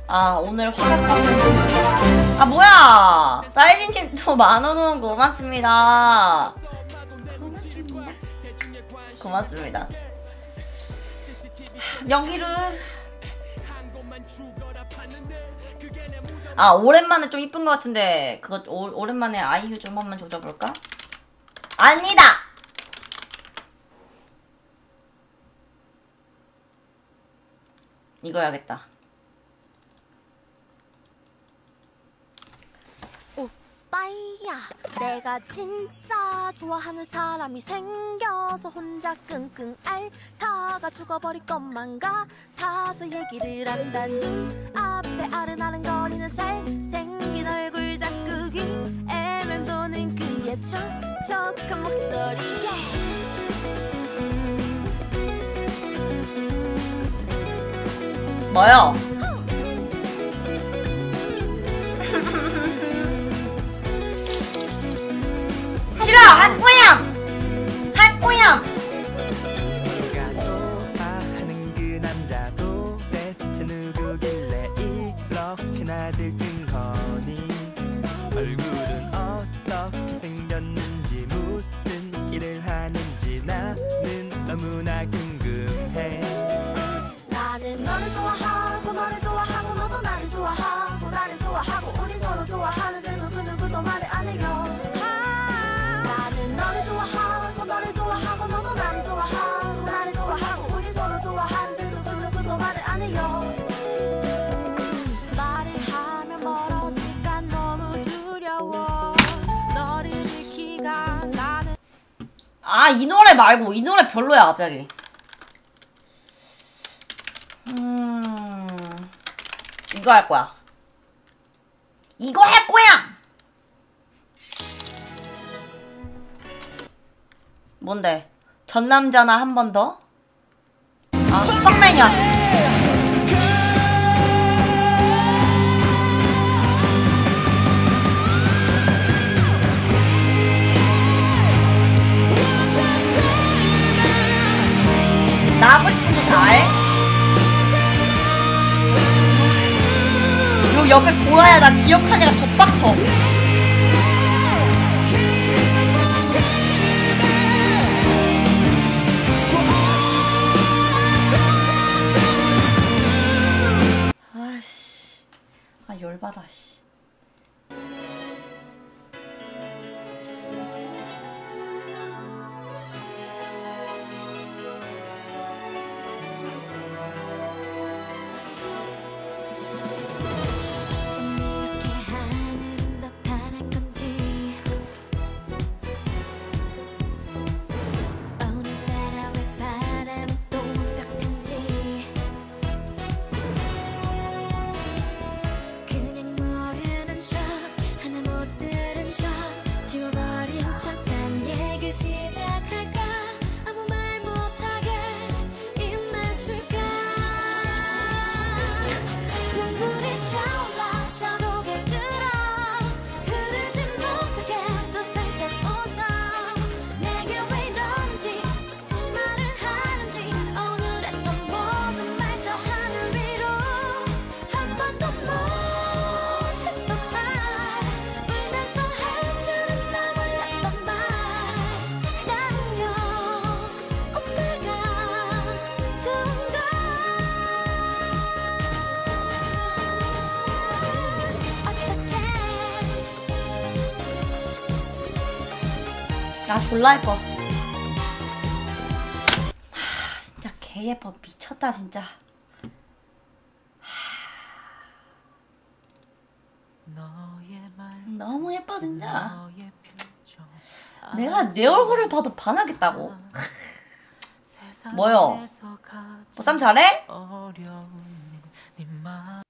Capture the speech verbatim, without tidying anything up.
아 오늘 화력 컨텐츠 아 뭐야 사이즈님도 만원 원 고맙습니다. 고맙습니다. 고맙습니다. 연기를 아 오랜만에 좀 이쁜 것 같은데 그거 오, 오랜만에 아이유 좀 한번 조져볼까? 아니다! 이거 해야겠다. 오빠야 내가 진짜 좋아하는 사람이 생겨서 혼자 끙끙 앓다가 죽어버릴 것만 같아서 얘기를 한다니 앞에 아른아른거리는 잘생긴 얼굴 자꾸 귀에 맴도는 그의 촉촉한 목소리에 뭐요? 싫어! 할 거야! 할 거야! 네가 좋아하는 그 남자도 대체 누구길래 이렇게나 들뜬거니 얼굴은 어떻게 생겼는지 무슨 일을 하는지 나는 너무나 궁금해. 나는 너를 좋아하고 너를 좋아하고 너도 나를 좋아하고 나를 좋아하고 우리 서로 하는데 누구누구도 말을 안 해요. 나는 너를 좋아하고 너를 좋아하고 너도 나를 좋아하고 나를 좋아하고 우리 서로 좋아하는데 누구누구도 말을 안 해요. 말을 하면 멀어질까 너무 두려워. 너를 잃기가 나는 아 이 노래 말고 이 노래 별로야 갑자기. 음 이거 할 거야. 이거 할 거야. 뭔데? 전 남자나 한 번 더? 아 호빵맨이야. 나 하고 싶은 거 다 해? 요 옆에 보라야 나 기억하니까 더 빡쳐. 아씨 아 열받아 씨. 아 졸라 예뻐. 하 진짜 개 예뻐 미쳤다 진짜. 너무 예뻐 진짜. 내가 내 얼굴을 봐도 반하겠다고. 뭐요? 보쌈 잘해?